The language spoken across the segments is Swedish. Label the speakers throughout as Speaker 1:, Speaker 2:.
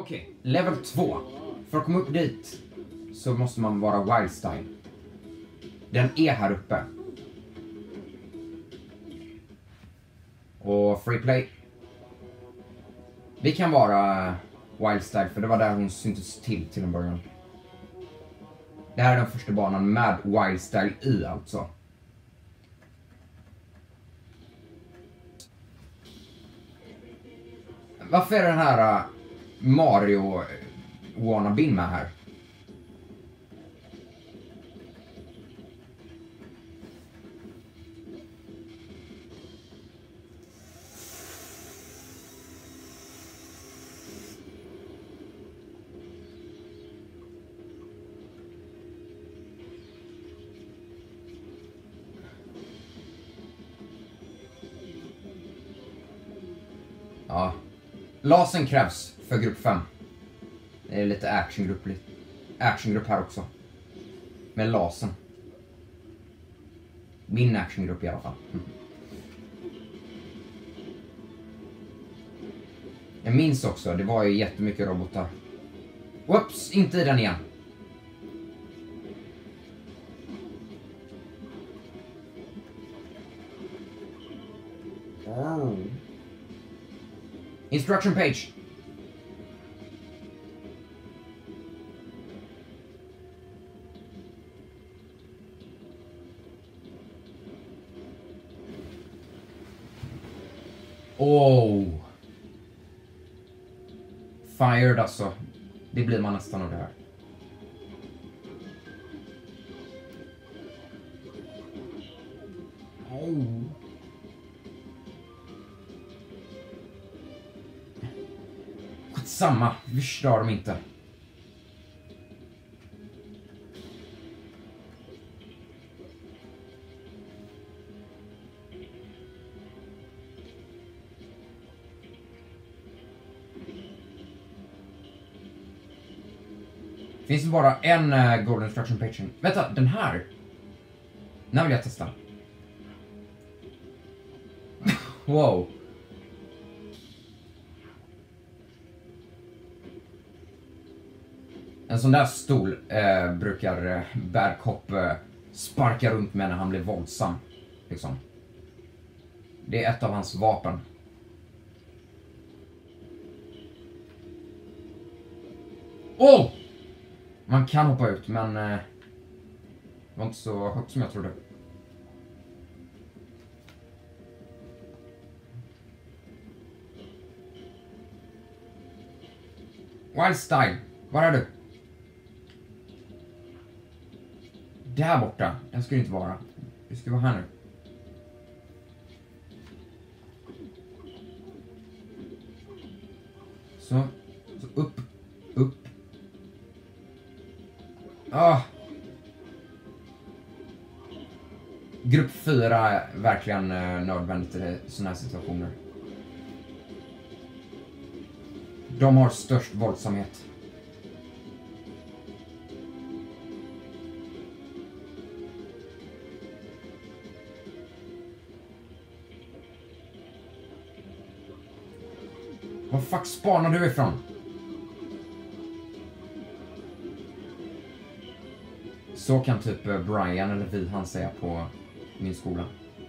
Speaker 1: Okej, level 2. För att komma upp dit så måste man vara Wildstyle. Den är här uppe. Och Freeplay. Vi kan vara Wildstyle för det var där hon syntes till en början. Det här är den första banan med Wildstyle i alltså. Varför är den här Mario wannabe med här? Ja. Lasen krävs för grupp 5. Det är lite actiongrupp här också. Med lasen. Min actiongrupp i alla fall. Jag minns också, det var ju jättemycket robotar. Whoops, inte i den igen. Oh. Instruction page. Oh. Fired alltså. Det blir man nästan av det här. Oh. Samma, vi förstör dem inte. Finns det bara en golden instruction page? Vänta, den här. Den här vill jag testa. Wow. En sån där stol brukar Bärkopp sparka runt med när han blir våldsam. Liksom. Det är ett av hans vapen. Oh! Man kan hoppa ut, men det var inte så högt som jag trodde. Wildstyle, var är du? Där borta, den ska det inte vara. Du ska vara här nu. Så upp. Grupp 4 är verkligen nödvändigt i såna här situationer. De har störst våldsamhet. Var fuck spanar du ifrån? Så kan typ Brian eller vi han säga på min skola.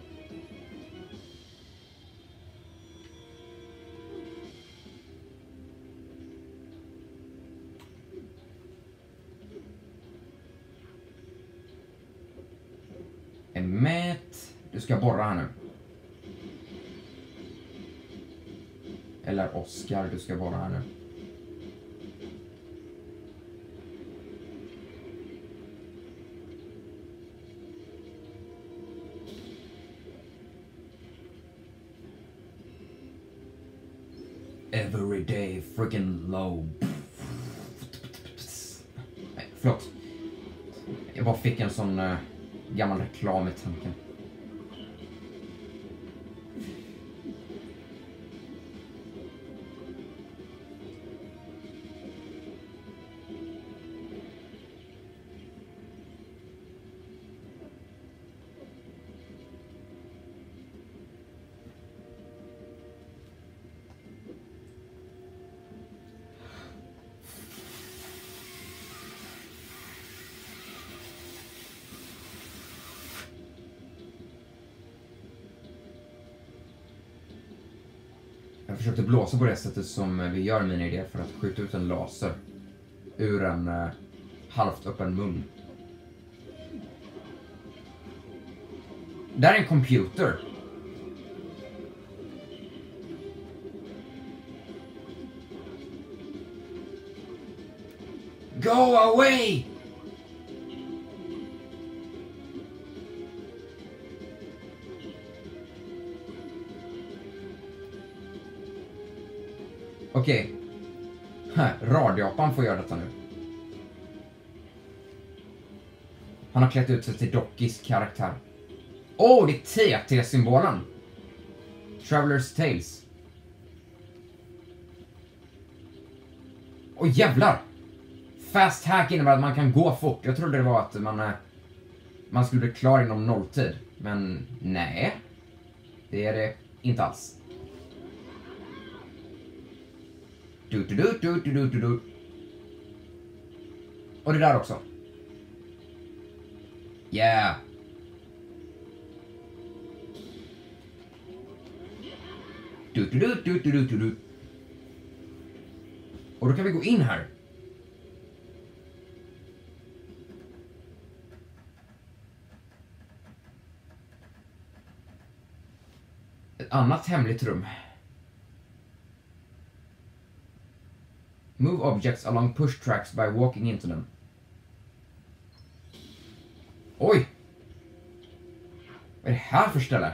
Speaker 1: Emmet, du ska borra här nu. Eller Oscar, du ska borra här nu. Everyday freaking low. Nej, förlåt. Jag bara fick en sån gammal reklam i tanken. Jag försökte blåsa på det sättet som vi gör i min idé för att skjuta ut en laser ur en halvt öppen mun. Där är en computer. Go away! Okej. Radioapan får göra detta nu. Han har klätt ut sig till Dockys karaktär. Åh, det är TT-symbolen. Traveler's Tales. Åh, jävlar. Fast hack innebär att man kan gå fort. Jag trodde det var att man skulle bli klar inom nolltid. Men nej. Det är det inte alls. Du. Och det där också. Yeah. Du. Och då kan vi gå in här. Ett annat hemligt rum. Move objects along push tracks by walking into them. Oj! Vad är det här för ställe?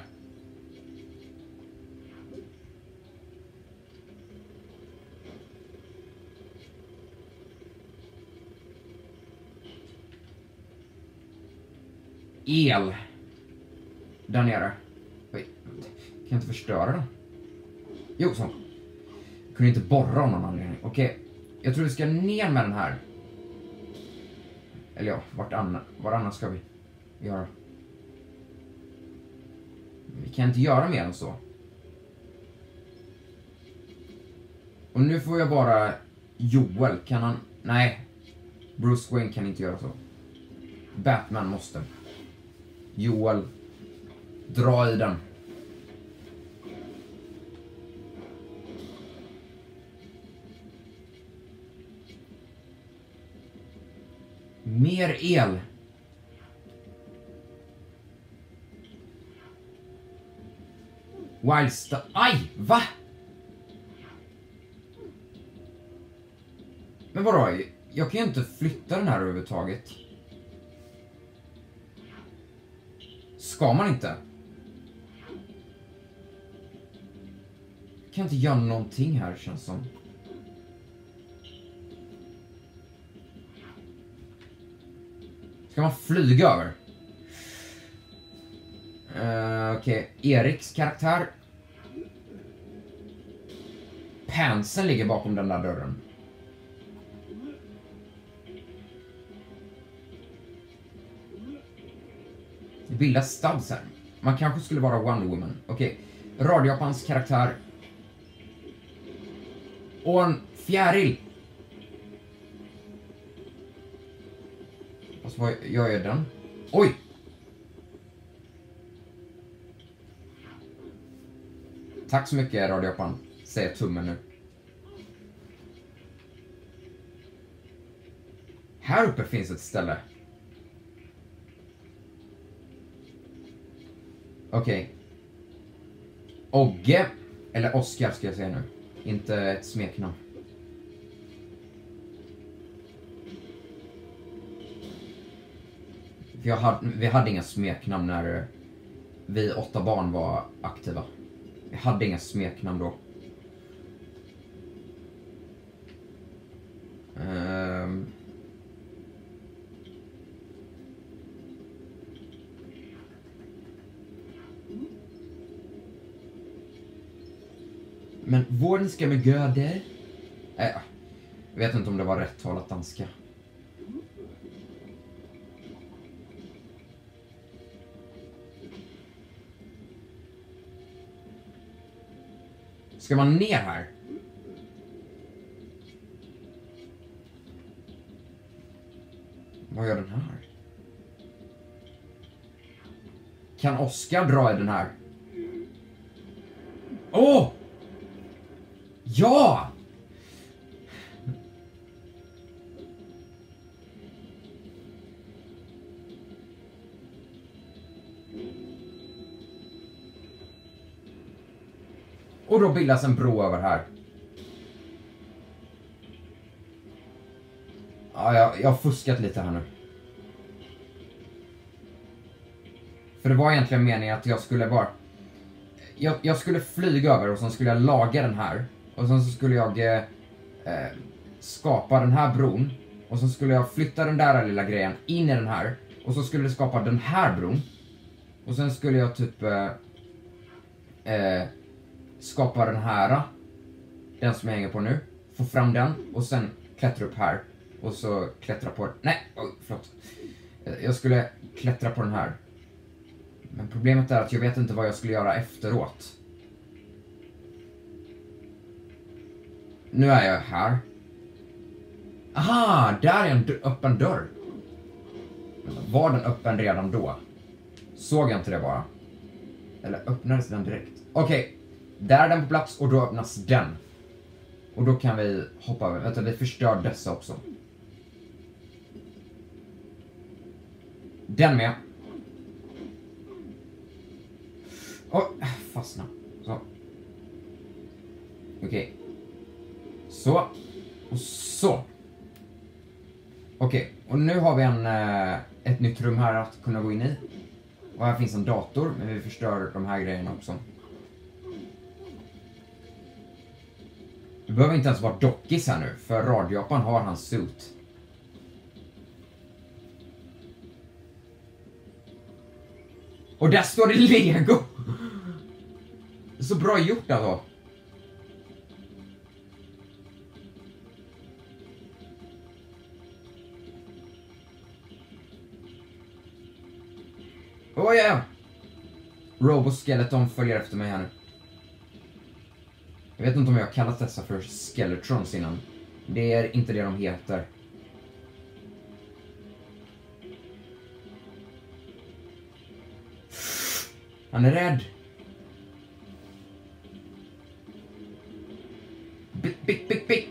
Speaker 1: El. Där nere. Oj. Kan jag inte förstöra den? Jo, så. Jag kunde inte borra av någon anledning. Okej. Jag tror vi ska ner med den här. Eller ja, var annars ska vi göra? Vi kan inte göra mer än så. Och nu får jag bara Joel. Kan han? Nej. Bruce Wayne kan inte göra så. Batman måste. Joel. Dra i den. Mer el. Wildstar. Aj, va? Men vadå? Jag kan ju inte flytta den här överhuvudtaget. Ska man inte? Jag kan inte göra någonting här, känns som. Ska man flyga över? Okej. Eriks karaktär. Pansen ligger bakom den där dörren. Det bildas studs här. Man kanske skulle vara Wonder Woman. Okej. Radioapans karaktär. Och en fjäril. Vad gör jag den? Oj! Tack så mycket, Radioapan. Säger tummen nu. Här uppe finns ett ställe. Okej. Ogge. Eller Oscar ska jag säga nu. Inte ett smeknamn. Vi hade inga smeknamn när vi 8 barn var aktiva. Vi hade inga smeknamn då. Men vården ska med göder. Jag vet inte om det var rätt talat danska. Ska man ner här? Vad gör den här? Kan Oscar dra i den här? Åh! Ja! Och då bildas en bro över här. Ja, jag har fuskat lite här nu. För det var egentligen meningen att jag skulle bara... Jag skulle flyga över och så skulle jag laga den här. Och sen så skulle jag skapa den här bron. Och så skulle jag flytta den där lilla grejen in i den här. Och så skulle jag skapa den här bron. Och sen skulle jag typ skapa den här. Den som jag hänger på nu. Få fram den och sen klättra upp här. Och så klättra på... Nej, förlåt. Jag skulle klättra på den här. Men problemet är att jag vet inte vad jag skulle göra efteråt. Nu är jag här. Aha, där är en öppen dörr. Var den öppen redan då? Såg jag inte det bara? Eller öppnades den direkt? Okej, där är den på plats och då öppnas den. Och då kan vi hoppa över. Vänta, vi förstör dessa också. Den med. Fastna. Så. Okej. Så. Och så. Okej. Och nu har vi ett nytt rum här att kunna gå in i. Och här finns en dator. Men vi förstör de här grejerna också. Du behöver inte ens vara dockis här nu. För radioapan har hans suit. Och där står det Lego. Så bra gjort alltså. Åh ja. Roboskeleton följer efter mig här nu. Jag vet inte om jag har kallat dessa för Skeletrons innan. Det är inte det de heter. Han är rädd. Bick.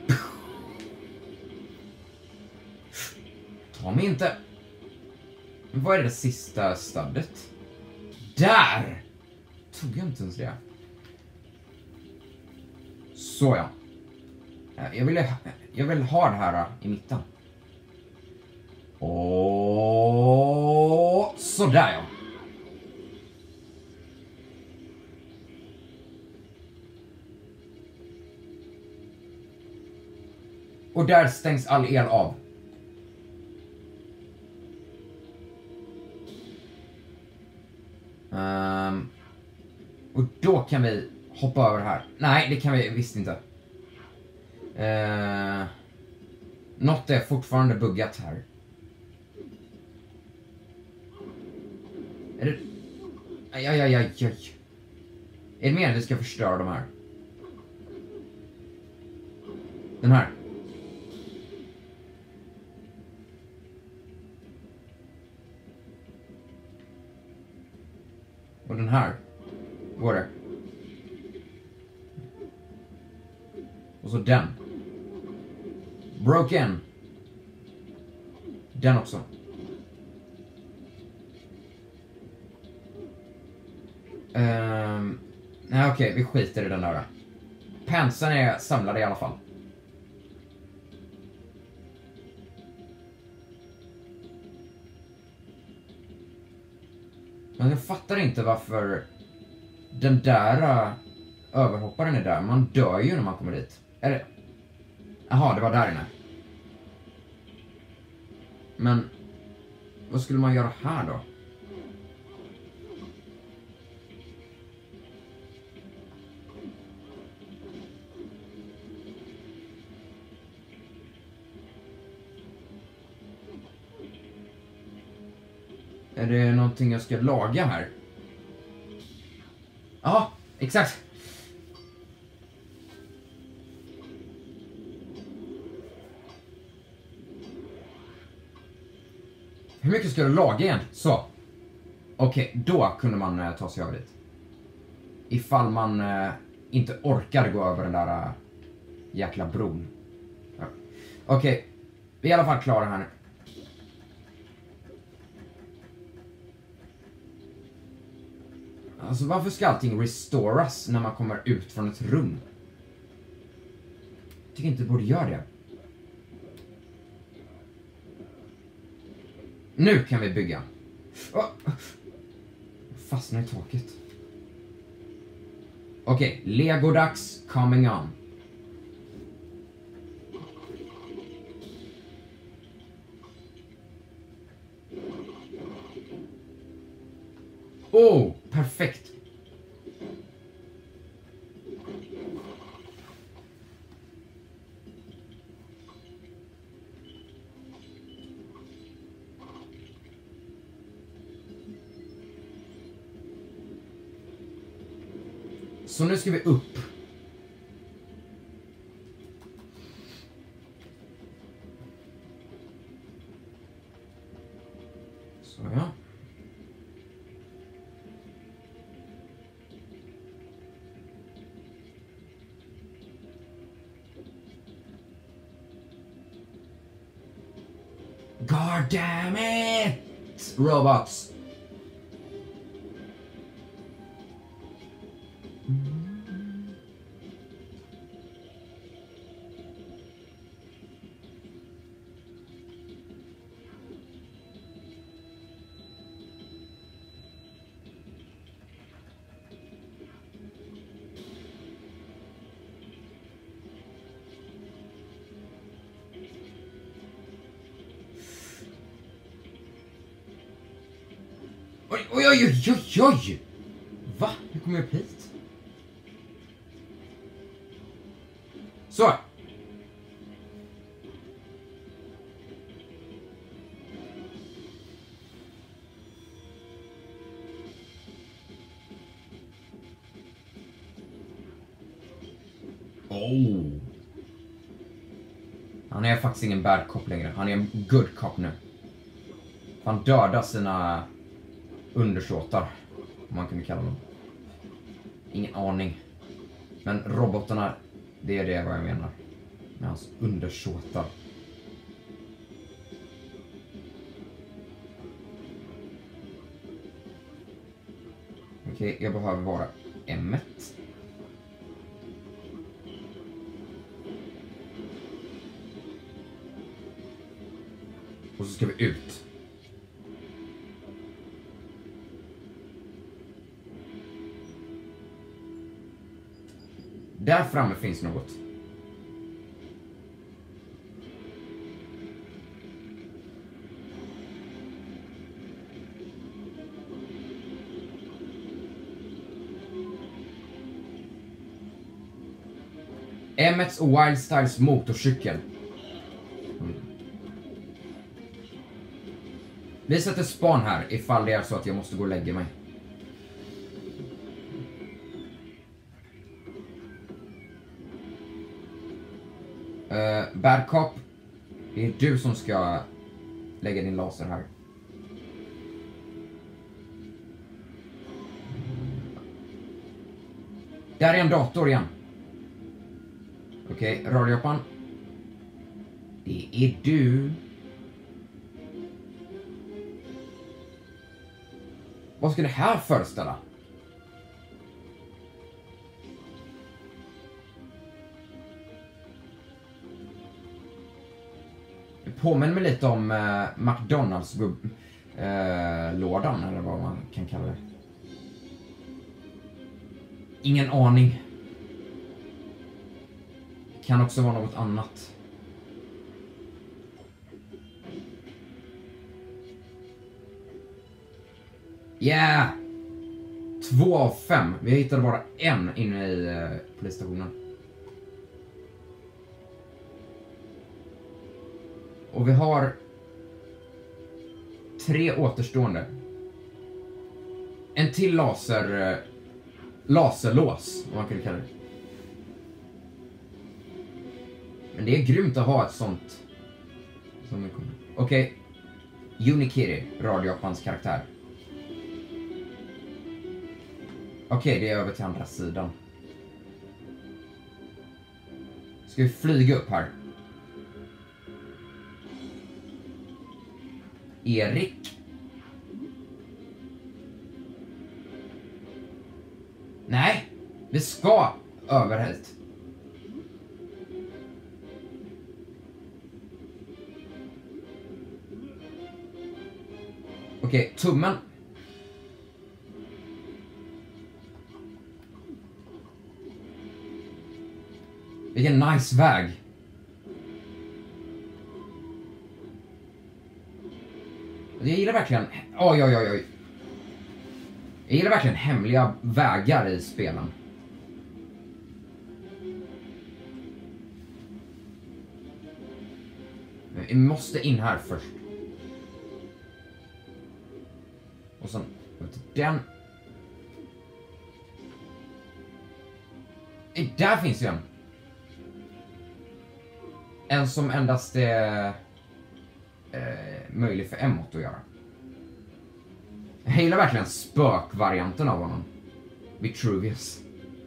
Speaker 1: Ta mig inte. Vad är det sista stödet? Där! Tog jag inte ens det. Så ja. Jag vill ha det här i mitten. Och sådär ja. Och där stängs all el av. Och då kan vi hoppa över här. Nej, det kan vi visst inte. Något är fortfarande buggat här. Är det... Aj. Är det mer att vi ska förstöra de här? Den här. Och den här. Går det. Och så den. Broken. Den också. Nej okej, vi skiter i den där. Pensen är samlade i alla fall. Men jag fattar inte varför den där överhopparen är där. Man dör ju när man kommer dit. Är det? Jaha, det var där inne. Men vad skulle man göra här då? Är det någonting jag ska laga här? Ja, exakt. Hur mycket ska du laga igen? Så. Okej, då kunde man ta sig över dit. Ifall man inte orkar gå över den där jäkla bron. Ja. Okej, vi är i alla fall klara här nu. Alltså varför ska allting restoras när man kommer ut från ett rum? Jag tycker inte det borde göra det. Nu kan vi bygga. Fastnar i taket. Okej, Lego-dags coming on. Oh, perfekt. Så nu ska vi upp. Så ja. God damn it! Robots. Oj, oj, oj, oj, oj, oj! Va? Hur kommer jag upp hit? Så! Oh! Han är faktiskt ingen bad cop längre. Han är en good cop nu. Han dödar sina undersåtar, om man kunde kalla dem. Ingen aning. Men robotarna, det är det vad jag menar. Med hans undersåtar. Okej, jag behöver vara M1. Och så ska vi ut. Där framme finns något. M1 och Wildstyles motorcykel. Vi sätter span här ifall det är så att jag måste gå och lägga mig. Bad Cop, det är du som ska lägga din laser här. Där är en dator igen. Okej, radioppan. Det är du. Vad ska det här föreställa? Det påminner mig lite om McDonalds lådan eller vad man kan kalla det. Ingen aning. Kan också vara något annat. Yeah! 2 av 5. Vi hittade bara en inne i polisstationen. Och vi har 3 återstående. En till laserlås, om man kan kalla det. Men det är grymt att ha ett sånt. Okej. Unikitty, radioappans karaktär. Okej, det är över till andra sidan. Ska vi flyga upp här? Erik. Nej, vi ska över hit. Okej, tummen. Vilken nice väg. Jag gillar verkligen... Oj. Jag gillar verkligen hemliga vägar i spelen. Men vi måste in här först. Och sen... Den... Där finns ju en. En som endast är möjlig för M8 att göra. Jag gillar verkligen spökvarianten av honom. Vitruvius.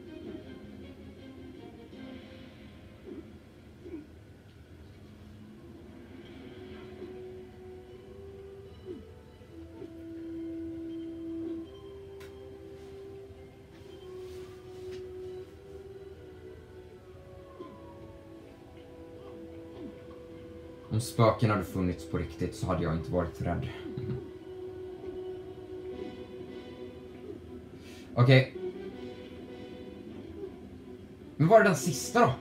Speaker 1: Om spöken hade funnits på riktigt så hade jag inte varit rädd. Okej. Men var är den sista då?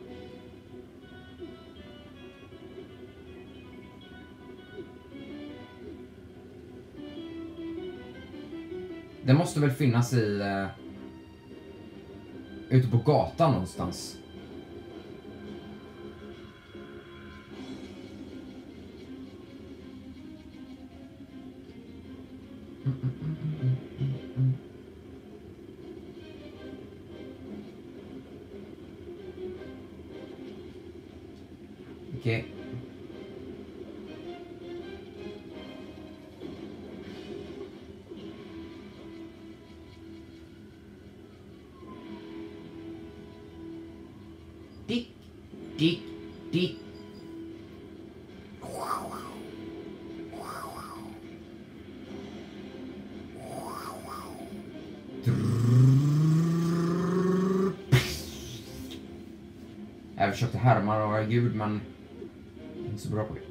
Speaker 1: Den måste väl finnas i... ute på gatan någonstans. Okej. Dick, dick, dick. Jag försökte härma några ljud, men inte så bra på det.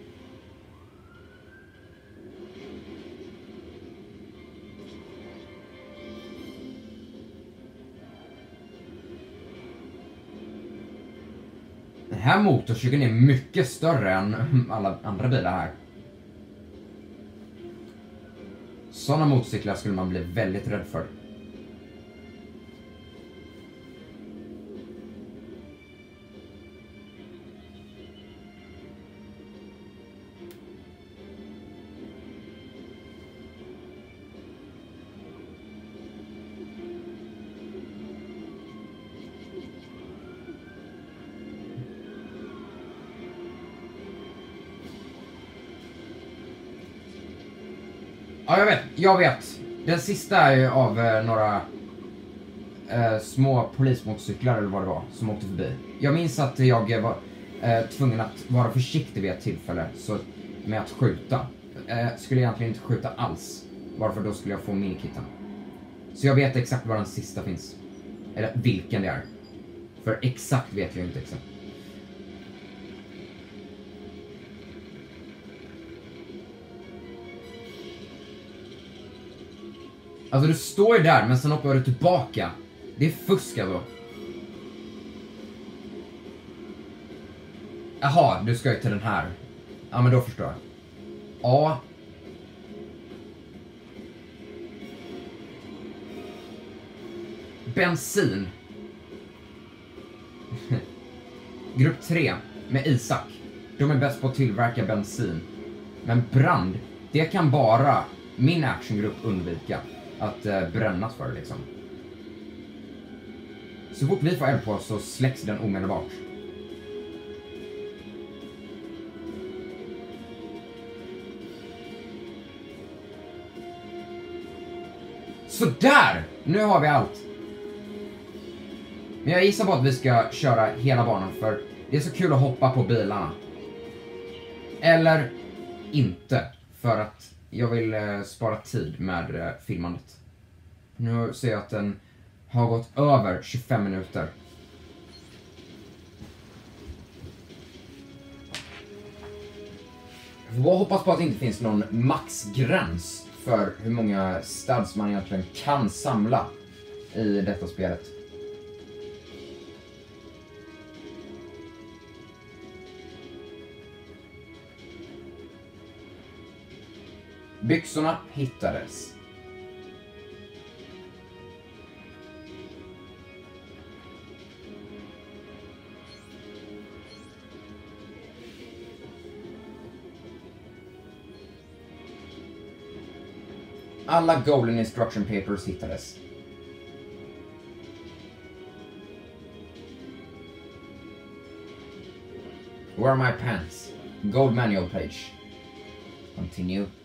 Speaker 1: Den här motorcykeln är mycket större än alla andra bilar här. Sådana motorcyklar skulle man bli väldigt rädd för. Ja, jag vet. Den sista är ju av några små polismotorcyklar eller vad det var som åkte förbi. Jag minns att jag var tvungen att vara försiktig vid ett tillfälle så, med att skjuta. Skulle egentligen inte skjuta alls. Varför då skulle jag få minikitten. Så jag vet exakt var den sista finns. Eller vilken det är. För exakt vet jag inte exakt. Alltså du står ju där, men sen hoppar du tillbaka. Det är fusk alltså. Jaha, du ska ju till den här. Ja, men då förstår jag. Ja. Bensin. Grupp 3 med Isak. De är bäst på att tillverka bensin. Men brand, det kan bara min actiongrupp undvika. Att brännas för liksom. Så fort vi får eld på så släcks den omedelbart. Så där! Nu har vi allt. Men jag gissar på att vi ska köra hela banan för Det är så kul att hoppa på bilarna. Eller inte, för att jag vill spara tid med filmandet. Nu ser jag att den har gått över 25 minuter. Jag får bara hoppas på att det inte finns någon maxgräns för hur många studs man egentligen kan samla i detta spelet. Byxorna hittades. Alla golden instruction papers hittades. Where are my pants? Gold manual page. Continue.